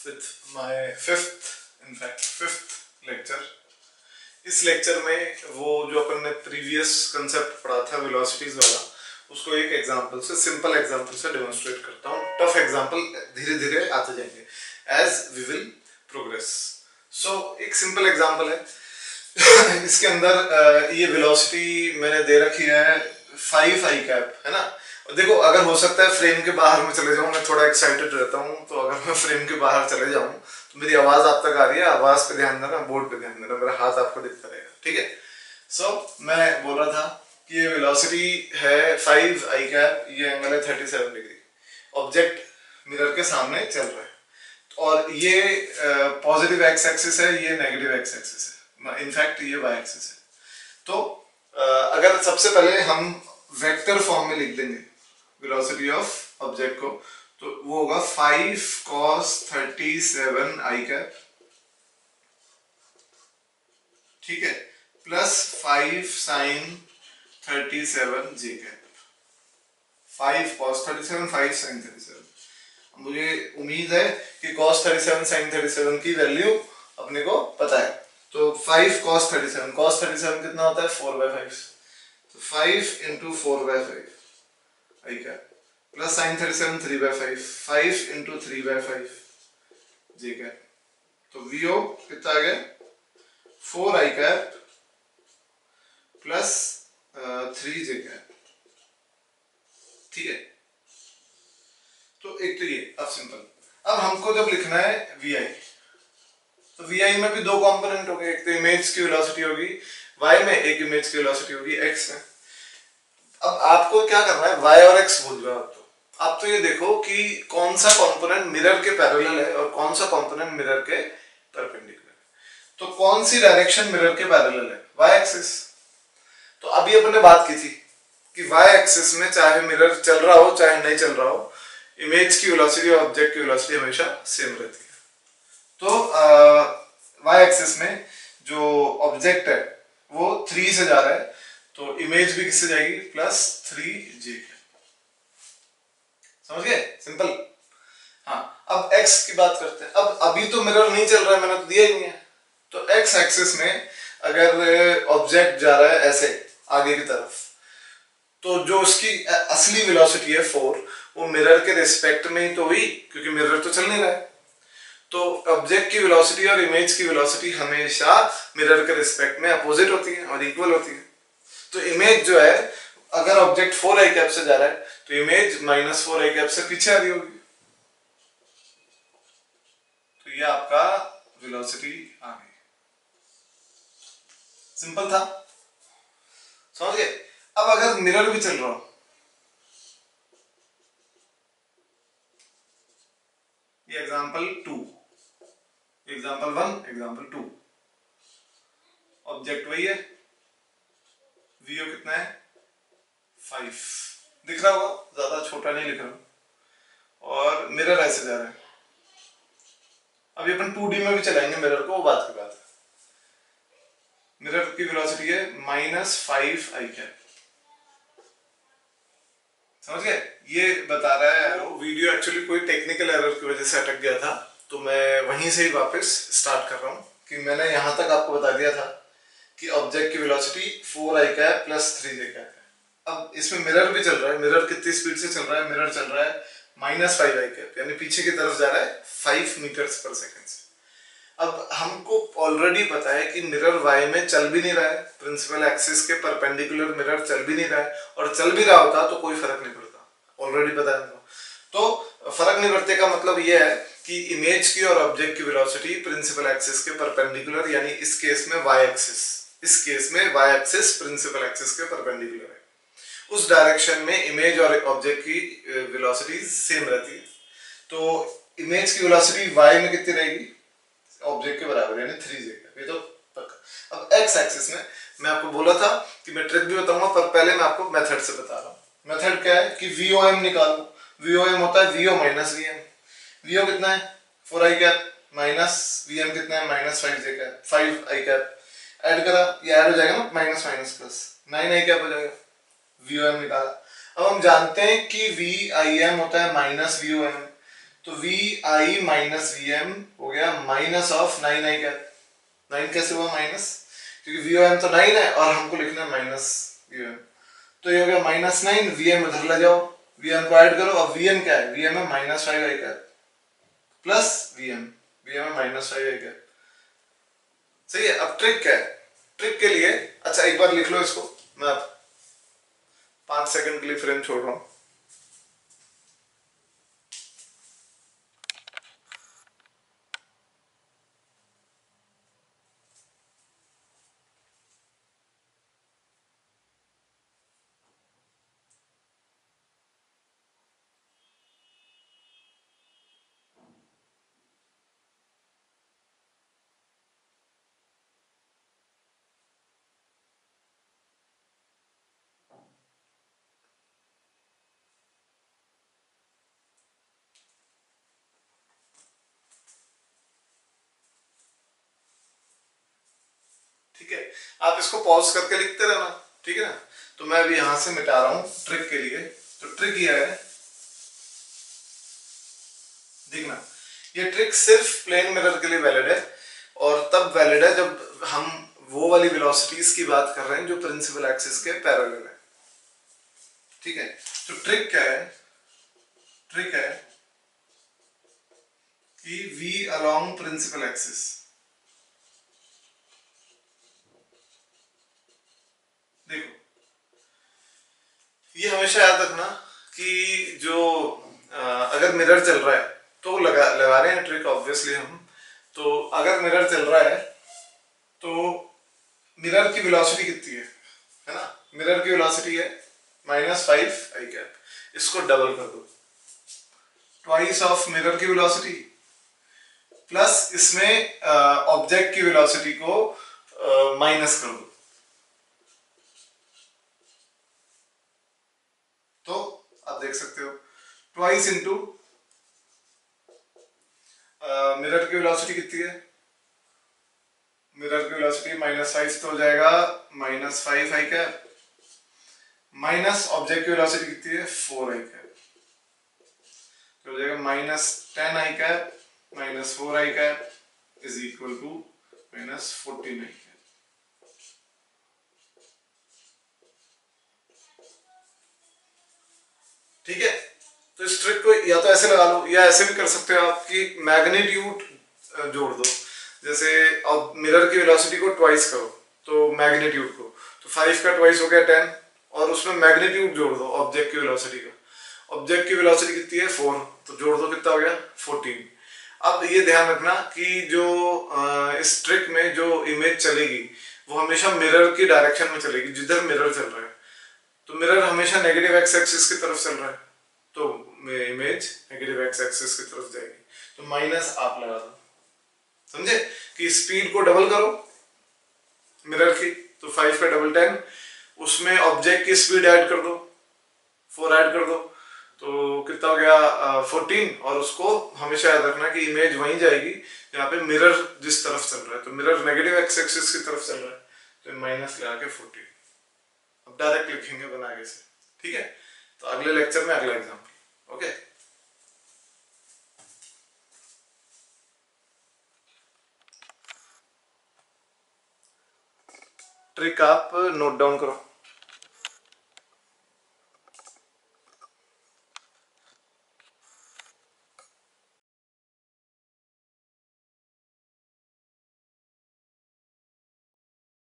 with my fifth lecture. इस lecture में वो जो अपन ने प्रीवियस कंसेप्ट पढ़ा था वेलोसिटीज वाला, उसको एक एग्जांपल से, सिंपल एग्जांपल से डेमोन्स्ट्रेट करता हूँ. टफ एग्जांपल धीरे धीरे आते जाएंगे as we will progress. So एक सिंपल एग्जांपल है. इसके अंदर ये वेलोसिटी मैंने दे रखी है 5 i कैप, है ना. देखो, अगर हो सकता है फ्रेम के बाहर में चले जाऊं, मैं थोड़ा एक्साइटेड रहता हूं, तो अगर मैं फ्रेम के बाहर चले जाऊं तो मेरी आवाज आप तक आ रही है. आवाज पे ध्यान देना, बोर्ड पे ध्यान देना, मेरा हाथ आपको दिखता रहेगा, ठीक है. सो मैं बोल रहा था कि ये वेलोसिटी है 5 i कैप, ये एंगल है 37 डिग्री. ऑब्जेक्ट मिरर के सामने चल रहा है और ये पॉजिटिव एक्स एक्सिस है, ये नेगेटिव एक्स एक्सिस है, इनफैक्ट ये वाई एक्सिस है. तो अगर सबसे पहले हम वेक्टर फॉर्म में लिख देंगे वेलोसिटी ऑफ ऑब्जेक्ट को, तो वो होगा 5 cos 37 i कैप, ठीक है, plus 5 sin 37 j cap. 5 cos 37, 5 sin 37. मुझे उम्मीद है कि cos 37 sin 37 की वैल्यू अपने को पता है. तो 5 cos 37 कितना होता है 4/5. तो 5 into 4/5 i cap plus sin 37 3/5, 5 into 3/5 j cap. तो VO कितना आ गया 4 i cap plus 3 j cap, ठीक है. तो एक तो ये अब सिंपल. अब हमको जब लिखना है VI, तो VI में भी दो कंपोनेंट हो गए. एक तो इमेज की वेलोसिटी होगी y में, एक इमेज की वेलोसिटी होगी x में. अब आपको क्या करना है, y और x भूल जाओ. आप तो ये देखो कि कौन सा कंपोनेंट मिरर के पैरेलल है और कौन सा कंपोनेंट मिरर के परपेंडिकुलर है. तो कौन सी डायरेक्शन मिरर के पैरेलल है, y एक्सिस. तो अभी अपन ने बात की थी कि y एक्सिस में चाहे मिरर चल रहा हो चाहे नहीं चल रहा हो, इमेज की वेलोसिटी और ऑब्जेक्ट की वेलोसिटी हमेशा सेम रहती है. तो y एक्सिस में जो ऑब्जेक्ट है वो 3 से जा रहा है, तो इमेज भी किससे जाएगी +3j. समझ गए, सिंपल. हाँ, अब x की बात करते हैं. अब अभी तो मिरर नहीं चल रहा है, मैंने तो दिया ही नहीं है. तो x एक्सिस में अगर ऑब्जेक्ट जा रहा है ऐसे आगे की तरफ, तो जो उसकी असली वेलोसिटी है 4, वो मिरर के रिस्पेक्ट में ही तो हुई, क्योंकि मिरर तो चल नहीं रहा है. तो ऑब्जेक्ट की वेलोसिटी और इमेज की वेलोसिटी हमेशा मिरर के रिस्पेक्ट में अपोजिट होती है और इक्वल होती है. तो इमेज जो है, अगर ऑब्जेक्ट 4 i कैप से जा रहा है तो इमेज -4 i कैप से पीछे आ रही होगी. तो ये आपका वेलोसिटी आ गई. सिंपल था, समझ गए. अब अगर मिरर भी चल रहा हो, ये एग्जांपल 2, एग्जांपल 1, एग्जांपल 2. ऑब्जेक्ट वही है, VO कितना है 5, दिख रहा होगा, ज्यादा छोटा नहीं लिख रहा हूं, और मिरर ऐसे जा रहा है. अभी अपन 2D में भी चलाएंगे मिरर को, वो बात की बात है. मिरर की वेलोसिटी है -5 i कैप. समझ गए. ये बता रहा है एरो. वीडियो एक्चुअली कोई टेक्निकल एरर की वजह से अटक गया था, तो मैं वहीं से ही वापस स्टार्ट कर रहा हूँ कि मैंने यहां तक आपको बता दिया था कि ऑब्जेक्ट की velocity 4 i cap plus 3 j cap है. अब इसमें मिरर भी चल रहा है. मिरर कितनी स्पीड से चल रहा है, मिरर चल रहा है -5 i कैप, यानी पीछे की तरफ जा रहा है 5 मीटर्स पर सेकेंड से. अब हमको ऑलरेडी पता है कि मिरर y में चल भी नहीं रहा है, प्रिंसिपल एक्सिस के परपेंडिकुलर मिरर चल भी नहीं रहा है, और चल भी रहा होता तो कोई फर्क नहीं पड़ता, ऑलरेडी पता है हमको. तो फर्क नहीं पड़ने का मतलब ये है कि इमेज की और ऑब्जेक्ट की वेलोसिटी प्रिंसिपल एक्सिस के परपेंडिकुलर, यानी इस केस में y एक्सिस, इस केस में y एक्सिस प्रिंसिपल एक्सिस के परपेंडिकुलर है. उस डायरेक्शन में इमेज और ऑब्जेक्ट की वेलोसिटी सेम रहती है. तो इमेज की वेलोसिटी y में कितनी रहेगी, ऑब्जेक्ट के बराबर, यानी 3j. ये तो पक्का. अब x एक्सिस में मैं आपको बोला था कि मैं ट्रिक भी बताऊंगा, पर पहले मैं आपको मेथड से बता रहा हूँ. मेथड क्या है कि VOM निकालो. VOM होता है VO माइनस VM. VO कितना है 4 i कैप, माइनस VM कितना है -5j cap, 5 i cap. Add करा, ये ऐड हो जाएगा ना, minus minus plus 9 i cap हो जाएगा. VOM निकाला. अब हम जानते हैं कि VIM होता है -VOM, तो V I minus V M हो गया माइनस ऑफ 9 आई कैप। 9 कैसे हुआ माइनस, क्योंकि वी एम तो 9 है और हमको लिखना है माइनस वी एम। तो ये हो गया -9, वी एम उधर ले जाओ, वी एम को ऐड करो। अब वी एम क्या है, वी एम है -5 I cap plus V M है -5 आई कैप। सही है। अब ट्रिक क्या है, ट्रिक के लिए अच्छा एक बार लिख लो इसको, मैं 5 सेकंड के लिए फ्रेम छोड़ रहा हूं। ठीक है, आप इसको पॉज करके लिखते रहना, ठीक है ना। तो मैं अभी यहां से मिटा रहा हूं ट्रिक के लिए। तो ट्रिक ये है, देखना, ये ट्रिक सिर्फ प्लेन मिरर के लिए वैलिड है और तब वैलिड है जब हम वो वाली वेलोसिटीज की बात कर रहे हैं जो प्रिंसिपल एक्सिस के पैरेलल है। ठीक है, तो ट्रिक क्या है, ट्रिक है कि v along प्रिंसिपल एक्सिस, देखो ये हमेशा याद रखना कि जो अगर मिरर चल रहा है तो लगा रहे हैं ट्रिक ऑब्वियसली हम। तो अगर मिरर चल रहा है तो मिरर की वेलोसिटी कितनी है ना, मिरर की वेलोसिटी है -5 आई कैप। इसको डबल कर दो, ट्वाइस ऑफ मिरर की वेलोसिटी प्लस इसमें ऑब्जेक्ट की वेलोसिटी को माइनस कर दो। तो आप देख सकते हो ट्वाइस इंटू मिरर की वेलोसिटी कितनी है, मिरर की वेलोसिटी -5 तो हो जाएगा -5 आई कैप माइनस ऑब्जेक्ट की वेलोसिटी कितनी है 4 आई कैप, तो हो जाएगा -10 I cap -4 I cap is equal to -14 I cap. ठीक है, तो इस ट्रिक को या तो ऐसे लगा लो या ऐसे भी कर सकते हो आप कि मैग्नीट्यूड जोड़ दो। जैसे अब मिरर की वेलोसिटी को ट्वाइस करो तो मैग्नीट्यूड को, तो 5 का ट्वाइस हो गया 10 और उसमें मैग्नीट्यूड जोड़ दो ऑब्जेक्ट की वेलोसिटी का। ऑब्जेक्ट की वेलोसिटी कितनी है 4, तो जोड़ दो कितना हो गया 14। अब ये ध्यान रखना कि जो इस ट्रिक में जो इमेज चलेगी वो हमेशा मिरर की डायरेक्शन में चलेगी जिधर मिरर चल रहा है। तो मिरर हमेशा नेगेटिव एक्स एक्सिस की तरफ चल रहा है तो इमेज नेगेटिव एक्स एक्सिस की तरफ जाएगी, तो माइनस आप लगा दो। समझे कि स्पीड को डबल करो मिरर की, तो 5 का डबल 10, उसमें ऑब्जेक्ट की स्पीड ऐड कर दो 4 ऐड कर दो, तो कितना हो गया 14। और उसको हमेशा याद रखना कि इमेज वहीं जाएगी जहाँ पे मिरर जिस तरफ चल रहा है। तो मिरर नेगेटिव एक्स एक्सिस की तरफ चल रहा है तो माइनस लगा के 14। अब डायरेक्ट लिखेंगे बना के से, ठीक है। तो अगले लेक्चर में अगला एग्जाम्पल, ओके। ट्रिक आप नोट डाउन करो।